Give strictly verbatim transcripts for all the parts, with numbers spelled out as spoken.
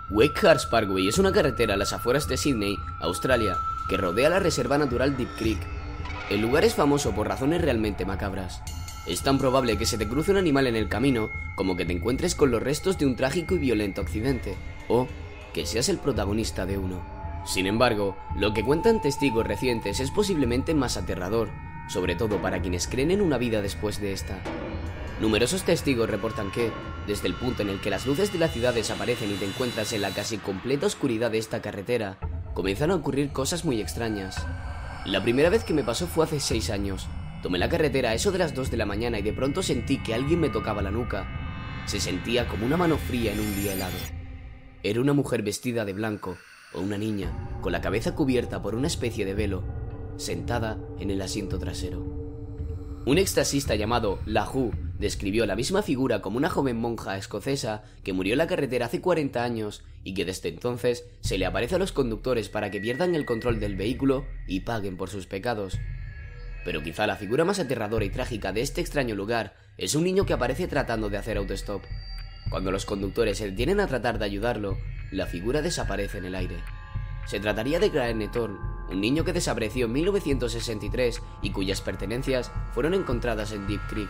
Wakehurst Parkway es una carretera a las afueras de Sydney, Australia, que rodea la reserva natural Deep Creek. El lugar es famoso por razones realmente macabras. Es tan probable que se te cruce un animal en el camino como que te encuentres con los restos de un trágico y violento accidente, o que seas el protagonista de uno. Sin embargo, lo que cuentan testigos recientes es posiblemente más aterrador, sobre todo para quienes creen en una vida después de esta. Numerosos testigos reportan que, desde el punto en el que las luces de la ciudad desaparecen y te encuentras en la casi completa oscuridad de esta carretera, comienzan a ocurrir cosas muy extrañas. La primera vez que me pasó fue hace seis años. Tomé la carretera a eso de las dos de la mañana y de pronto sentí que alguien me tocaba la nuca. Se sentía como una mano fría en un día helado. Era una mujer vestida de blanco, o una niña, con la cabeza cubierta por una especie de velo, sentada en el asiento trasero. Un extasista llamado Lahu describió la misma figura como una joven monja escocesa que murió en la carretera hace cuarenta años y que desde entonces se le aparece a los conductores para que pierdan el control del vehículo y paguen por sus pecados. Pero quizá la figura más aterradora y trágica de este extraño lugar es un niño que aparece tratando de hacer autostop. Cuando los conductores se detienen a tratar de ayudarlo, la figura desaparece en el aire. Se trataría de Graeme Thorne, un niño que desapareció en mil novecientos sesenta y tres y cuyas pertenencias fueron encontradas en Deep Creek.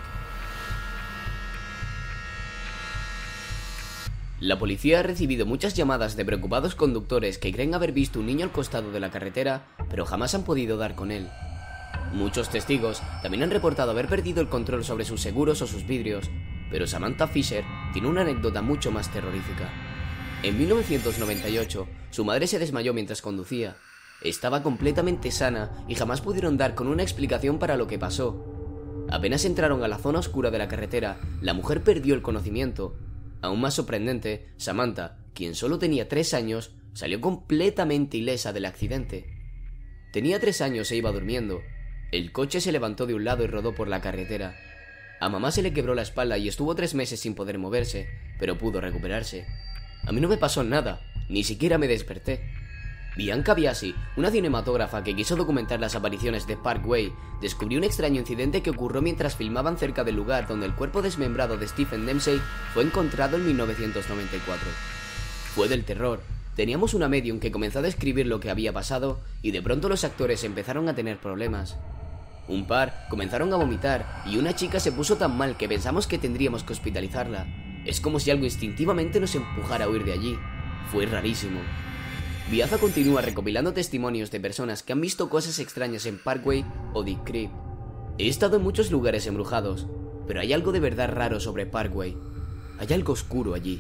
La policía ha recibido muchas llamadas de preocupados conductores que creen haber visto un niño al costado de la carretera, pero jamás han podido dar con él. Muchos testigos también han reportado haber perdido el control sobre sus seguros o sus vidrios, pero Samantha Fisher tiene una anécdota mucho más terrorífica. En mil novecientos noventa y ocho, su madre se desmayó mientras conducía. Estaba completamente sana y jamás pudieron dar con una explicación para lo que pasó. Apenas entraron a la zona oscura de la carretera, la mujer perdió el conocimiento. Aún más sorprendente, Samantha, quien solo tenía tres años, salió completamente ilesa del accidente. Tenía tres años e iba durmiendo. El coche se levantó de un lado y rodó por la carretera. A mamá se le quebró la espalda y estuvo tres meses sin poder moverse, pero pudo recuperarse. A mí no me pasó nada, ni siquiera me desperté. Bianca Biasi, una cinematógrafa que quiso documentar las apariciones de Parkway, descubrió un extraño incidente que ocurrió mientras filmaban cerca del lugar donde el cuerpo desmembrado de Stephen Dempsey fue encontrado en mil novecientos noventa y cuatro. Fue del terror. Teníamos una medium que comenzó a describir lo que había pasado y de pronto los actores empezaron a tener problemas. Un par comenzaron a vomitar y una chica se puso tan mal que pensamos que tendríamos que hospitalizarla. Es como si algo instintivamente nos empujara a huir de allí. Fue rarísimo. Biaza continúa recopilando testimonios de personas que han visto cosas extrañas en Parkway o Deep Creek. He estado en muchos lugares embrujados, pero hay algo de verdad raro sobre Parkway. Hay algo oscuro allí.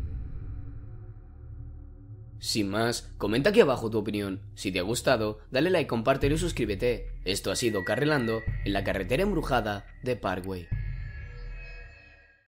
Sin más, comenta aquí abajo tu opinión. Si te ha gustado, dale like, compártelo y suscríbete. Esto ha sido Carrelando en la carretera embrujada de Parkway.